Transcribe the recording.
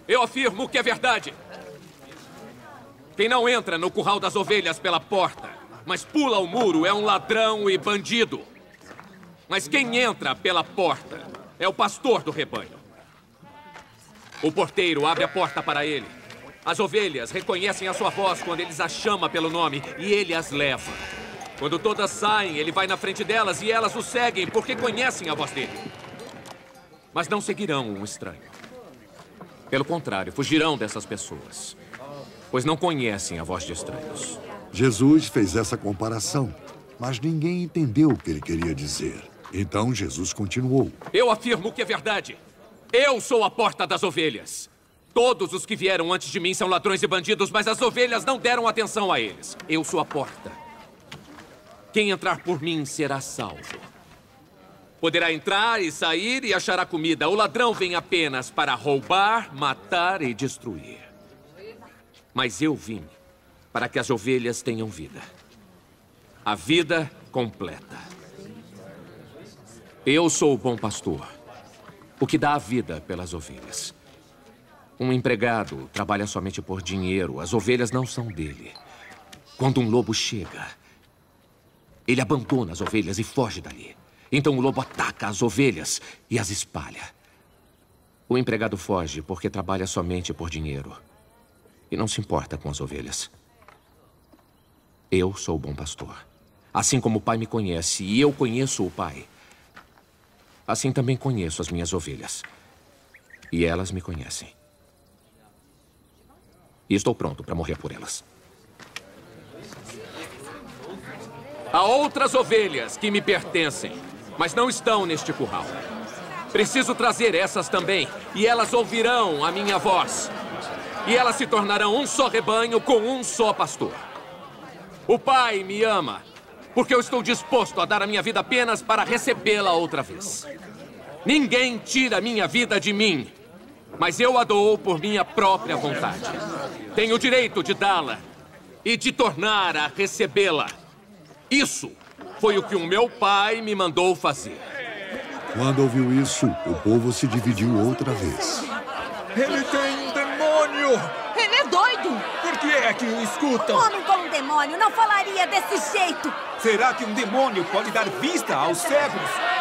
Eu afirmo que é verdade. Quem não entra no curral das ovelhas pela porta, mas pula o muro, é um ladrão e bandido. Mas quem entra pela porta é o pastor do rebanho. O porteiro abre a porta para ele. As ovelhas reconhecem a sua voz quando ele as chama pelo nome e ele as leva. Quando todas saem, ele vai na frente delas e elas o seguem porque conhecem a voz dele. Mas não seguirão um estranho. Pelo contrário, fugirão dessas pessoas, pois não conhecem a voz de estranhos. Jesus fez essa comparação, mas ninguém entendeu o que ele queria dizer. Então Jesus continuou. Eu afirmo que é verdade. Eu sou a porta das ovelhas. Todos os que vieram antes de mim são ladrões e bandidos, mas as ovelhas não deram atenção a eles. Eu sou a porta. Quem entrar por mim será salvo. Poderá entrar e sair e achará comida. O ladrão vem apenas para roubar, matar e destruir. Mas eu vim para que as ovelhas tenham vida. A vida completa. Eu sou o bom pastor, o que dá a vida pelas ovelhas. Um empregado trabalha somente por dinheiro. As ovelhas não são dele. Quando um lobo chega, ele abandona as ovelhas e foge dali. Então o lobo ataca as ovelhas e as espalha. O empregado foge porque trabalha somente por dinheiro e não se importa com as ovelhas. Eu sou o bom pastor. Assim como o Pai me conhece e eu conheço o Pai, assim também conheço as minhas ovelhas. E elas me conhecem. E estou pronto para morrer por elas. Há outras ovelhas que me pertencem, mas não estão neste curral. Preciso trazer essas também, e elas ouvirão a minha voz. E elas se tornarão um só rebanho com um só pastor. O Pai me ama, porque eu estou disposto a dar a minha vida apenas para recebê-la outra vez. Ninguém tira minha vida de mim, mas eu a dou por minha própria vontade. Tenho o direito de dá-la e de tornar a recebê-la. Isso foi o que o meu pai me mandou fazer. Quando ouviu isso, o povo se dividiu outra vez. Ele tem um demônio! Ele é doido! Por que é que o escutam? Um homem com um demônio não falaria desse jeito! Será que um demônio pode dar vista aos cegos?